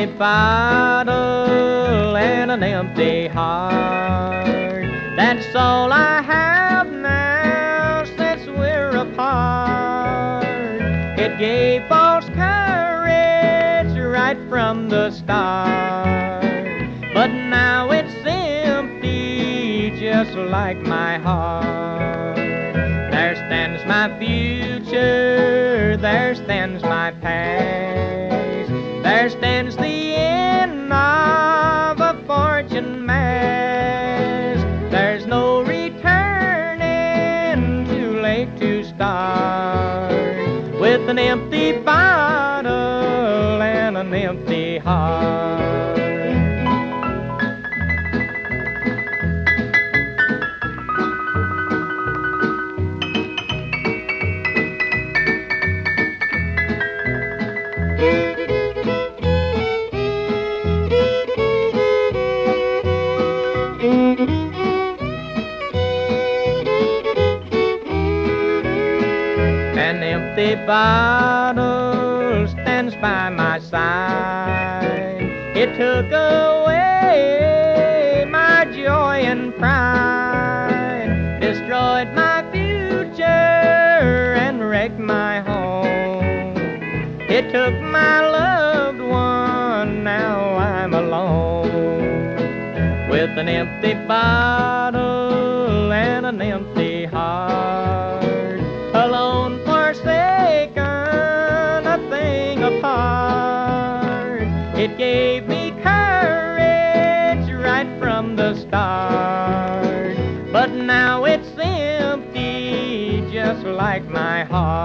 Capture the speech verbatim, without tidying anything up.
empty bottle and an empty heart. That's all I have now since we're apart. It gave false courage right from the start, but now it's empty just like my heart. There stands my future, there stands my past, there stands the end of a fortune mass. There's no returning, too late to start, with an empty bottle and an empty heart. An empty bottle stands by my side. It took away my joy and pride, destroyed my future and wrecked my home. It took my loved one, now I'm alone, with an empty bottle and an empty heart. Alone, forsaken, a thing apart. It gave me courage right from the start, but now it's empty just like my heart.